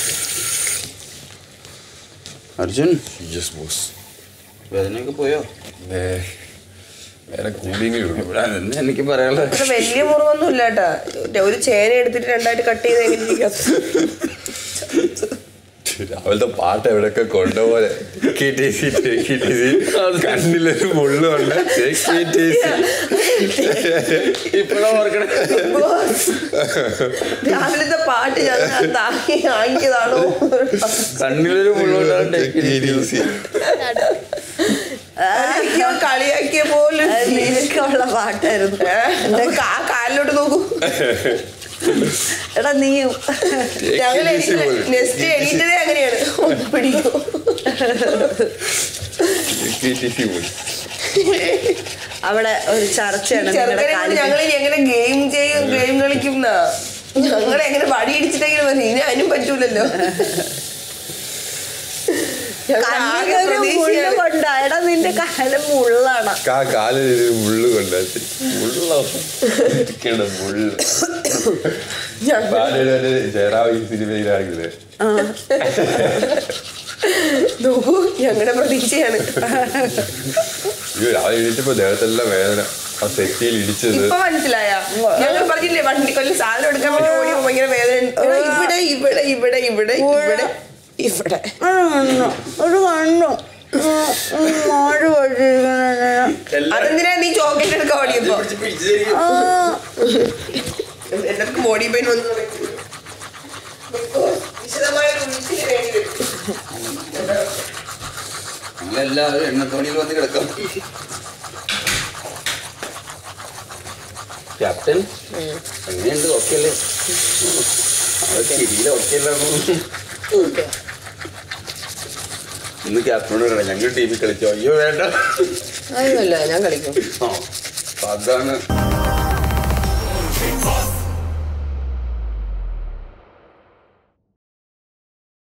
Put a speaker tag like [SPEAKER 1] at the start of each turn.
[SPEAKER 1] Arjun
[SPEAKER 2] yes boss.
[SPEAKER 1] വേദനയൊക്കെ പോയോ?
[SPEAKER 2] വേറെ കൂടിയെങ്കിലും
[SPEAKER 1] എനിക്ക് പറയാനുള്ളത്
[SPEAKER 3] വലിയ മുറിവൊന്നും ഇല്ല കേട്ടാ. ഒരു ചേന എടുത്തിട്ട് രണ്ടായിട്ട് കട്ട് ചെയ്ത് എങ്ങനെ ഇരിക്കാം.
[SPEAKER 2] രാവിലത്തെ പാട്ട് എവിടെയൊക്കെ കൊണ്ടുപോലെ കണ്ണിലൊരു മുള്ളുണ്ട്.
[SPEAKER 3] രാവിലത്തെ പാട്ട് ഞാൻ വാങ്ങിയതാണോ?
[SPEAKER 1] കണ്ണിലൊരു മുള്ളുകൊണ്ടാണ്
[SPEAKER 3] കളിയാക്കിയ പോലും
[SPEAKER 4] നിനക്കുള്ള പാട്ടായിരുന്നു.
[SPEAKER 3] കാലിലോട്ട് നോക്കൂ.
[SPEAKER 4] എടാ നീ
[SPEAKER 3] ഞങ്ങൾ നെക്സ്റ്റ് എണീറ്റതേ അങ്ങനെയാണ്. പിടിക്കൂ.
[SPEAKER 4] അവിടെ ഒരു ചർച്ചയാണ്.
[SPEAKER 3] ഞങ്ങൾ എങ്ങനെ ഗെയിം കളിക്കും. ഞങ്ങൾ എങ്ങനെ വടി ഇടിച്ചിട്ടെങ്കിലും മതി. ഇനി അതിനും പറ്റൂലല്ലോ.
[SPEAKER 4] എടാ നിന്റെ കാലം മുള്ളാണ്.
[SPEAKER 2] കാലിലൊരു മുള്ളു കൊണ്ടാത്തി മുള്ളു ജയറാവ് ഈ സിനിമയിലാണെങ്കില്
[SPEAKER 3] നോക്കൂ ഞങ്ങളുടെ പ്രതീക്ഷയാണ്.
[SPEAKER 2] രാവിലെ എണീറ്റപ്പോ ദേഹത്തെല്ലാം വേദന. ആ സെറ്റിയിൽ ഇടിച്ചത്
[SPEAKER 3] ഇപ്പൊ മനസ്സിലായ? ഞങ്ങൾ പറഞ്ഞില്ലേ വണ്ടി കൊല്ലം സാധനം എടുക്കാൻ വേണ്ടി ഓടി ഭയങ്കര വേദന. ഇവിടെ ഇവിടെ ഇവിടെ ഇവിടെ ഇവിടെ ഇവിടെ
[SPEAKER 4] ഒരു കണ്ണു
[SPEAKER 3] അതെന്തിനാ നീ ചോക്ലേറ്റ് എടുക്കാൻ ഓടിയപ്പോ? എല്ലാവർക്കും ബോഡി പെയിൻ ഒന്നും
[SPEAKER 1] എല്ലാവരും എണ്ണത്തോണിയിൽ വന്ന് കിടക്കാം. ക്യാപ്റ്റൻ എങ്ങനെയുണ്ട്? ഓക്കെ അല്ലേ? ശരിയില്ല ഓക്കെ അല്ല. ഇന്ന് ക്യാപ്റ്റനോട് പറയണം ഞങ്ങൾ ടീമിൽ കളിച്ചോ. അയ്യോ വേണ്ട,
[SPEAKER 3] അതൊന്നുമല്ല ഞാൻ കളിക്കും.
[SPEAKER 1] അതാണ്